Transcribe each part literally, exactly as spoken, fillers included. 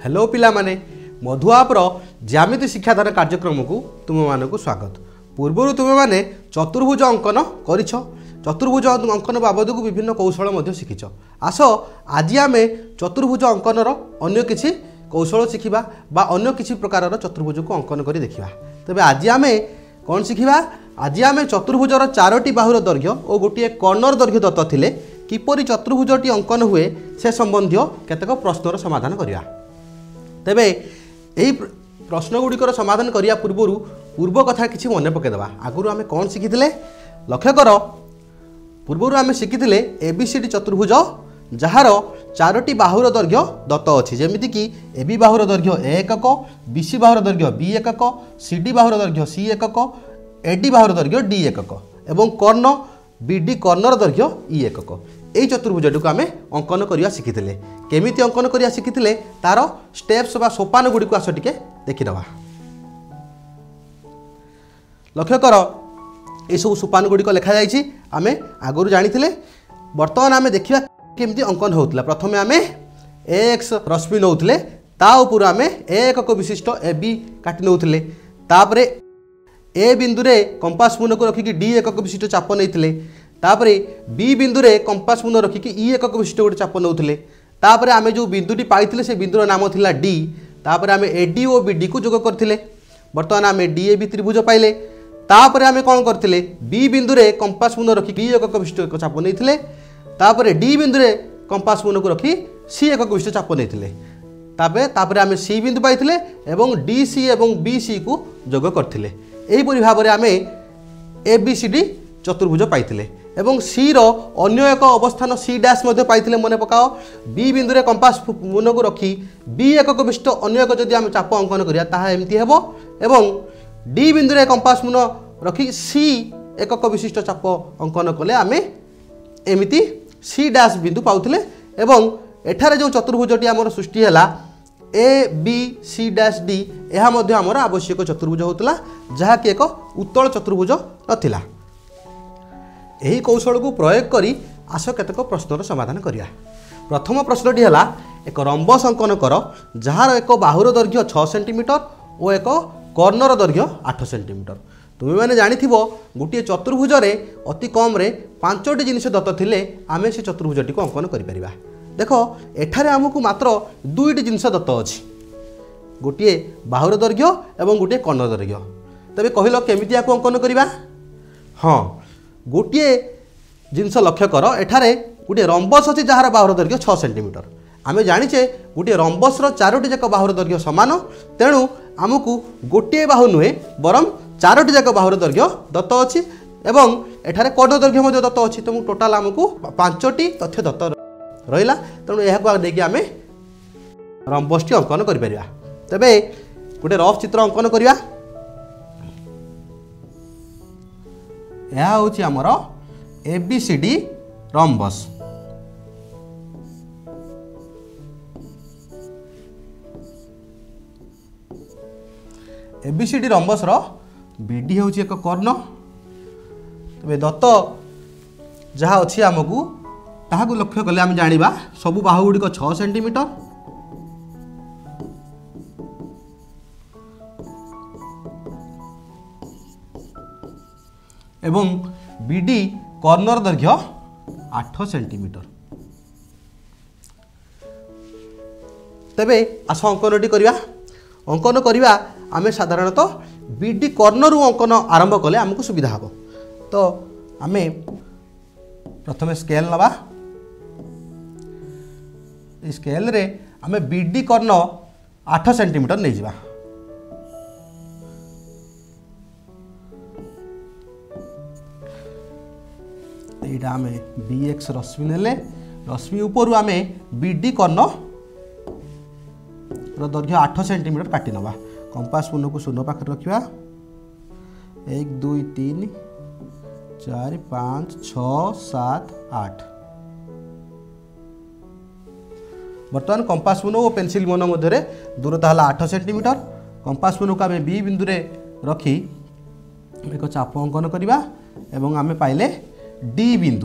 Hello पिला माने मधु आप्र ज्यामिति शिक्षादान कार्यक्रम को तुम मानक स्वागत। पूर्व तुम माने चतुर्भुज अंकन कर चतुर्भुज अंकन बाबद को विभिन्न कौशल शिखिच। आस आज आम चतुर्भुज अंकन अन्य किसी कौशल शिखा बा अन्य किसी प्रकार चतुर्भुज को अंकन कर देखा। तेज आज आम कौन शिखा? आज आम चतुर्भुजर चारोटी बाहुर दैर्घ्य और गोटे कर्णर दैर्घ्य दत्त थिले किपरि चतुर्भुजटी अंकन हुए से संबंधी केतेक प्रश्नर समाधान करिया। तेबे एही प्रश्न गुड़िकर समाधान करिया पूर्व पूर्व कथा किछि मन पकेदबा। आगुरु आमे कौन शिखिथिले लक्ष्य कर। पूर्व आमे शिखिथिले एबीसीडी चतुर्भुज जार चारोटी बाहुर दैर्घ्य दत्त अछि। जेमिति कि एबी बाहुर दैर्घ्य ए एकक, बीसी बाहुर दैर्घ्य बी एकक, सीडी बाहुर दैर्घ्य सी एकक, एडी बाहुर दैर्घ्य डी एकक एवं कर्ण बीडी कर्णर दैर्घ्य ई एकक। यही चतुर्भुजटी को आम अंकन करवा शिखिले। केमिति अंकन करवा शिखिले तार स्टेप्स बा सोपान गुड़ी को आस टिके देखिदवा। लक्ष्य कर ये सब सोपान गुड़ी को लिखा जाइए आम आगुरी जानी। बर्तमान आम देखा केमती अंकन होता। प्रथम आम एक्स रश्मि नौले ताऊपर आम एकक विशिष्ट ए बी काटि नौले। तापर ए बिंदु रे कंपास मुन को रखिकी डी एकक विशिष्ट चाप नहीं। तापर बी बिंदु रे कंपास मुन रखिकी ई एकक विशिष्ट गोटे चाप नौले। तापर आम जो बिंदुटी पाई से बिंदुर नाम थिला डी। तापर आम एडी और बीडी को जोग करथिले। बर्तमान आम डी ए बी त्रिभुज पाइले। तापर आम कौन करथिले बी बिंदु रे कंपास मुन रखिकी ई एकक विशिष्ट चाप नहीं। तापर डी बिंदु रे कंपास मुन को रखी सी एकक विशिष्ट चाप नहीं। तापर तापर आम सी बिंदु पाइथिले एवं डी सी एवं बी सी को जोग करथिले। एहीपरि भाव में आम ए बी सी डी चतुर्भुज पाइथिले एवं सी रो अन्य एक अवस्थान सी डैश मध्य पाइथिले। मन पकाओ बी बिंदु रे कंपास मुन को रखी बी एकक विशिष्ट अन्य एक जदि आम चाप अंकन करिया ताहा एमती हेबो एवं डी बिंदु रे कंपास मुन रखी सी एकक विशिष्ट चाप अंकन कले आम एमिति सी डैश बिंदु पाउथिले। एवं एठारे जो चतुर्भुजटी आमर सृष्टि हैला A B C dash D यह आमर आवश्यक चतुर्भुज होता जहाँकि एक उत्तल चतुर्भुज नथिला। यही कौशल को प्रयोग करी आस केतक प्रश्नर समाधान करिया। प्रथम प्रश्नटी है एक रंबस अंकन कर जार एक बाहुर दैर्घ्य छह सेंटीमीटर और एक कर्णर दैर्घ्य आठ सेंटीमीटर। तुम्हें मैंने जानिथिबो गोटे चतुर्भुज रे अति कम रे पांचटी जिनिस दत्त थिले आम से चतुर्भुजटी को अंकन करि परिबा। देख एठारे आमको मात्र दुईटी जिनिस दत्त अछि गोटे बाहुर दैर्घ्य एवं गोटे कर्णर दैर्घ्य। तबे कहल केमिति याको अंकन करिबा? हाँ गोटे जिनस लक्ष्य कर एठारे गोटे रंबस अच्छी जार बाहुर दैर्घ्य छह सेंटीमीटर। आम जाचे गोटे रंबसर चारोटी जाक बाहुर दैर्घ्य सामान। तेणु आमको गोटे बाहु नुहे बरं चारोटी जाक बाहुर दैर्घ्य दत्त अच्छी एवं एठारे कर्ण दैर्घ्य दत्त अच्छी। तो टोटाल आमको पांचटी तथ्य दत्त रहा। तेणु यह देखिए आम रंबसटी अंकन कर। तेबे गोटे रफ चित्र अंकन करिया। यह हूँ आमर A B C D rhombus. A B C D rhombus रो बीडी हूँ एक कर्ण। तबे दत्त जहाँ अच्छी आमको ताहाकु लक्ष्य कले आम जानिबा सबु बाहु गुड़िक छह सेंटीमीटर एवं बीडी कर्णर दैर्घ्य आठ सेंटीमीटर। तेबे आस अंकनटी करिया। अंकन करिया आम साधारणतः बीडी कर्णरु अंकन आरंभ कले आमको सुविधा हम। तो आम प्रथम स्केल नवा। स्केल रे आम बीडी कर्ण आठ सेंटीमीटर नहीं जावा। यहाँ आम बी एक्स रश्मि नेले रश्मि उपरू आम बीडी कर्ण दैर्घ्य आठ सेंटीमीटर काटी नवा। कंपास मुन को शून्य पाखे रखा। एक दुई तीन चार पाँच छः सात आठ। बर्तमान कंपास मुन और पेंसिल मुन मध्य दूरता है आठ सेंटीमीटर। कंपास मुन को आम बी बिंदु रे रखी एक चाप अंकन करवा एवं आम पाइले डी बिंदु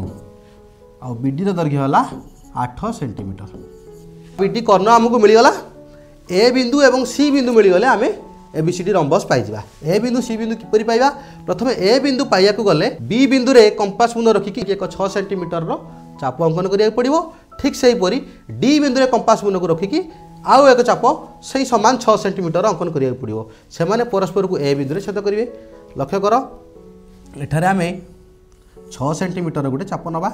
आ बीडी दैर्घ्य है आठ सेंटीमीटर। बीडी कर्ण आमको मिलगला। ए बिंदु एवं सी बिंदु मिलगले आम एबीसीडी रंबस पाइबा। ए बिंदु सी बिंदु किपरि पाइबा प्रथम ए बिंदु पाइया गले बी बिंदु रे कंपास मुन रखिकी एक छह सेंटीमीटर रो चाप अंकन करिया पड़िबो। ठीक सेहीपरि डी बिंदु रे कंपास मुन को रखिकी आउ एक चाप से सामान छह सेंटीमीटर अंकन करिया पड़िबो। से माने परस्पर को ए बिंदु रे छेद करिवे। लक्ष्य कर एठारे आमे छह सेंटीमीटर गोटे चाप नबा।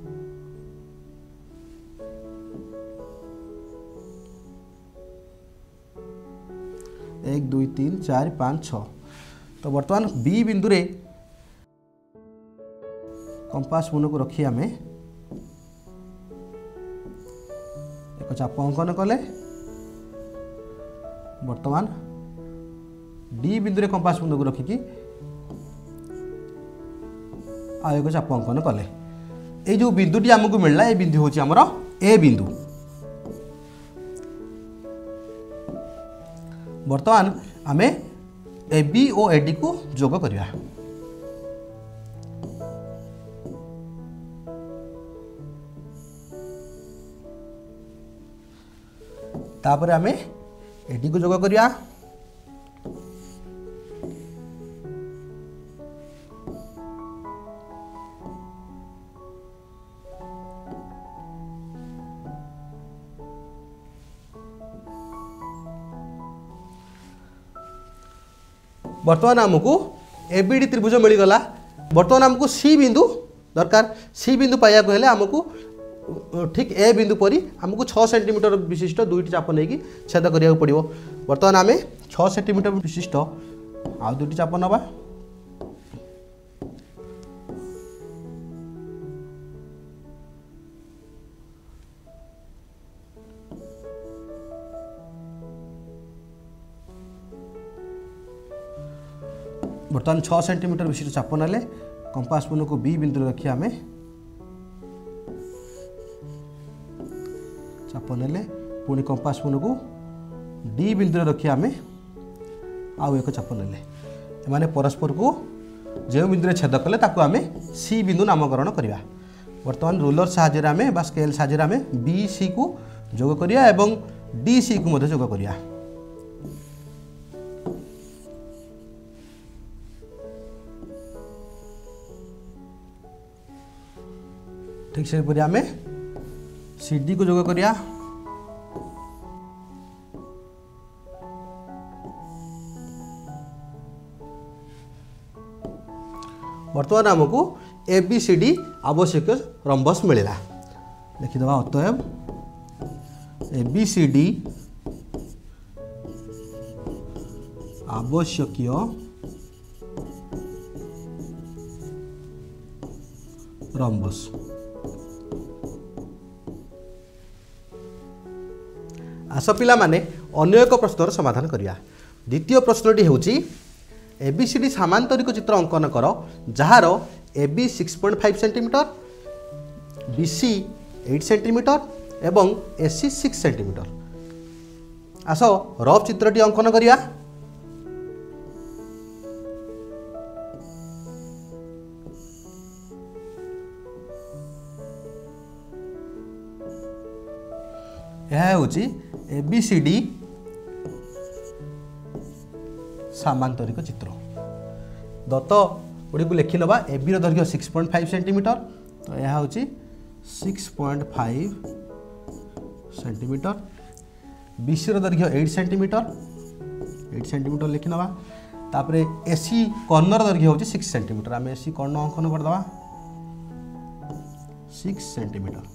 एक दुई तीन चार पाँच छः। तो बर्तमान बी बिंदु रे कंपास मुन को रखी आमे एक चाप अंकन कले। बर्तमान डी बिंदु रे कंपास मुन को रखिकी आ एक चाप अंकन कले। ये जो बिंदुटी आमको मिलला ये बिंदु होची हमर ए बिंदु। बर्तमान आमे ए बी और ए डी को जोग करिया। तापर आमे ए डी को जोग करिया। बर्तमान आमको एबीडी त्रिभुज मिलगला। बर्तमान आमको सी बिंदु दरकार। सी बिंदु पाइया हेले आमको ठीक ए बिंदु परी आमको छह सेंटीमीटर विशिष्ट दुईटी चाप नहीं छेद करिया पड़िबो। बर्तमान आमे छह सेंटीमीटर विशिष्ट आ दुईटी चाप नबा। बर्तमान छह सेंटीमीटर विशिष्ट चाप नाले कंपास मुन को बी बिंदु रखी आमे चाप नेले पुणी कंपास मुन को डी बिंदु रखी आमे आउ एक चाप नेले। एमाने परस्पर को जो बिंदु छेद कले ताकू आमे सी बिंदु नामकरण करिया। बर्तमान रूलर साहाय्य आमे बा स्केल साहाय्य आमे बी सी को जोग करिया एवं डी सी को मध्य जोग करिया। ठीक से परि आमे सी डी को जोग करिया। बर्तमान आमको ए बी सी डी आवश्यक रंबस मिलला। लिखिदवा अतएव ए बी सी डी आवश्यकीय रंबस। आस पिला माने अन्य एक प्रश्नर समाधान करिया। द्वितीय प्रश्नटी होची एबीसीडी सामांतरिक चित्र अंकन कर जार A B six point five centimetre, B C eight centimetre एवं ए सी सिक्स सेंटीमीटर। आस रफ चित्रटी अंकन करिया। यह होची एबीसीडी सामांतरिक चित्र। दत्त गुड़ी को लिखि नवा। ए बी दैर्घ्य सिक्स पॉइंट फाइव सेंटीमीटर। तो यह हूँ six point five centimetre. B C दैर्घ्य एट सेंटीमीटर एट सेंटीमीटर लिखि नवा। तापर ए सी कर्णर दैर्घ्य हूँ सिक्स सेंटीमीटर। आम ए सी कर्ण अंकन करदे सिक्स सेंटीमीटर।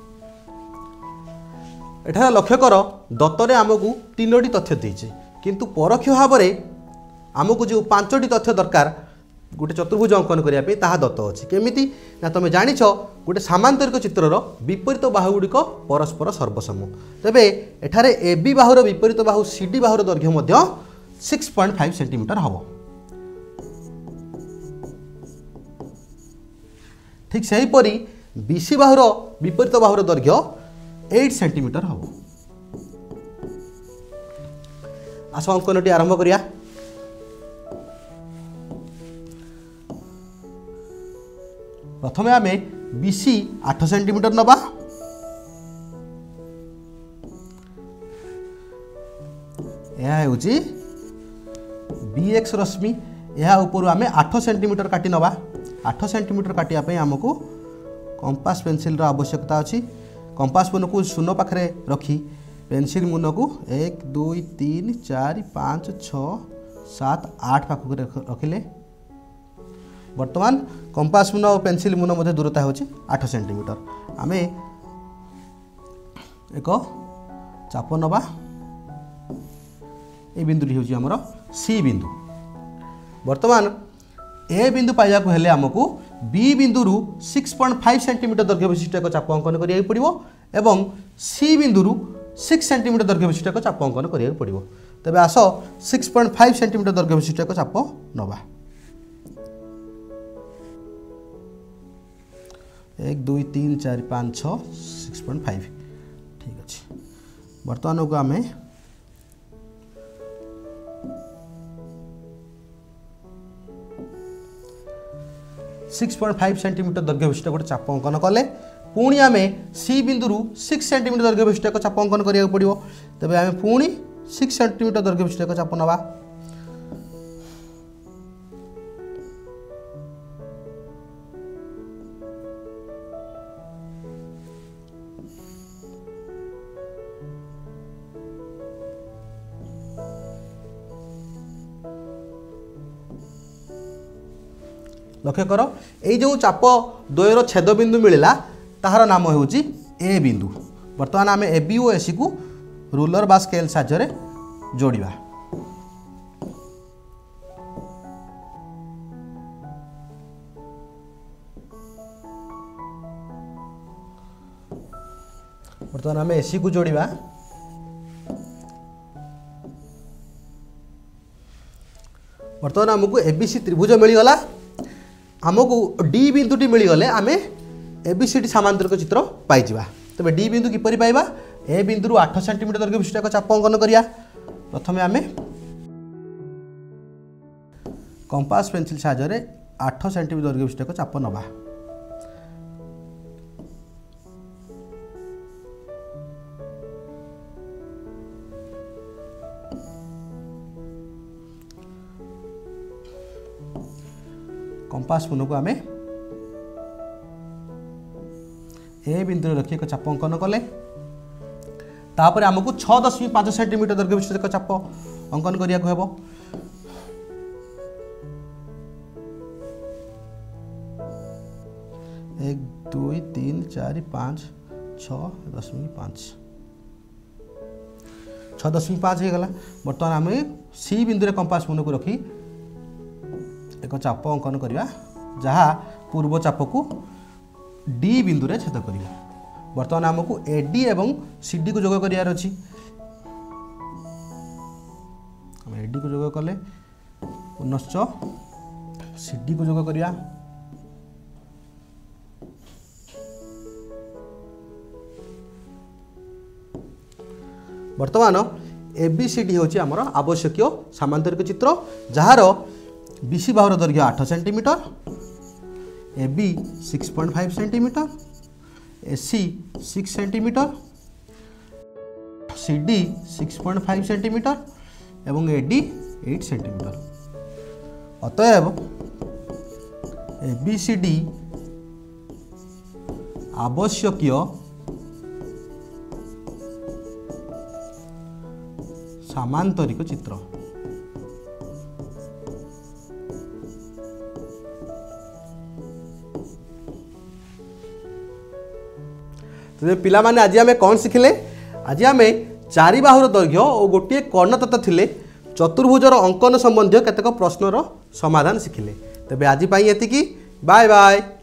एठार लक्ष्य कर दत्तरे आमको तीनोटी तथ्य देइछे किंतु परोक्ष भाव में आमको जो पांचटी तथ्य दरकार गोटे चतुर्भुज अंकन करने ताहा दत्त अच्छी। केमिति ना तुम जानिछ गोटे सामांतरिक चित्रर विपरीत बाहु गुड़िक परस्पर सर्वसम। तेबे एठारे ए बी बाहुर विपरीत बाहु सी डी बाहुर दैर्घ्य मध्य सिक्स पॉइंट फाइव सेंटीमीटर हम। ठीक से हीपरी बी सी बाहुर विपरीत बाहुर दैर्घ्य एट सेंटीमीटर हम। आस अंकनटी आरंभ करिया। प्रथम आम बी सी आठ सेंटीमीटर नबा। हूँ बी एक्स रश्मि यह ऊपर आम आठ सेंटीमीटर काटी नवा आठ सेंटीमीटर काटिया आमको कंपास पेनसिल आवश्यकता अच्छी कंपास मुन को शून्य पाखे रखी पेनसिल मुन को एक दुई तीन चार पाँच छ सात आठ पाखक रखिले वर्तमान कंपास मुन और पेनसिल मुन मध्य दूरता होची आठ सेंटीमीटर आम एक चाप नवा ए बिंदुटी होची हमर सी बिंदु वर्तमान ए बिंदु पाइबा हेले आमको बी बिंदु रु सिक्स पॉइंट फाइव सेंटीमीटर दैर्घ्य विशिष्ट एक चाप अंकन करिया पड़िबो एवं सी बिंदु रु सिक्स सेंटीमीटर दैर्घ्य विशिष्ट एक चाप अंकन करिया पड़िबो तबे आस सिक्स पॉइंट फाइव सेंटीमीटर दैर्घ्य विशिष्ट एक चाप नवा एक दुई तीन चार पाँच छ सिक्स पॉइंट फाइव ठीक अच्छे बर्तमान को आम सिक्स पॉइंट फाइव सेंटीमीटर दैर्घ्य विशिष्ट गोटे चाप अंकन कले पुणी आम सी बिंदु रु सिक्स सेंटीमीटर दैर्घ्य विशिष्ट एक चाप अंकन करिया पड़िबो तबे आम पुणी सिक्स सेंटीमीटर दैर्घ्य विशिष्ट एक चाप नवा लक्ष्य कर ये जो चाप द्वयर छेद बिंदु मिलला ताहार नाम होची ए बिंदु बर्तमान आम ए बी और एसी को रूलर बा स्केल साहाय्य जोड़िबा बर्तमान आम एसी को जोड़िबा बर्तमान आमको एबीसी त्रिभुज मिलगला आमको डी बिंदुटी मिलगले आम एबीसी सामांतरिक चित्र पाइबा तबे डी बिंदु किपरि पाइबा ए बिंदु रु आठ सेंटीमीटर दैर्घ्य विशिष्ट एक चाप अंकन करिया प्रथम आम कंपास पेनसिल साहाय्य आठ सेंटीमीटर दैर्घ्य विशिष्ट एक चाप नवा कंपास मुन को आम ए बिंदु रखी एक चाप अंकन कले तापर आमको छः दशमिक पाँच सेंटीमीटर दैर्घ्य विशिष्ट एक चाप अंकन करिया को हेबो एक दुई तीन चार पाँच छः दशमिक पाँच छः दशमिक पाँच हो गला बर्तमान आम सी बिंदु कंपास मुन को रखी एक चाप अंकन करिया जहाँ पूर्व चाप को डी बिंदु रे छेद करिया बर्तमान आमको एडी एवं सीडी को जोग करियार अछि हम एडी को जोग कले पुनश्च सीडी को जोग करिया बर्तमान एबीसीडी होची आमर आवश्यक सामांतरिक चित्र जहार बीसी बाहुर दैर्घ्य आठ centimetre A B six point five centimetre A C six centimetre C D six point five centimetre एवं ए डी एट सेंटीमीटर अतएव ए बी सी डी आवश्यक सामांतरिक चित्र तो पिला माने आज आम कौन शिखिले आज आम चारि बाहुर दैर्घ्य और गोटे कर्णतत्व थिले चतुर्भुजर अंकन संबंधी केतक प्रश्नर समाधान शिखिले तेबे आज एतिकी बाय बाय।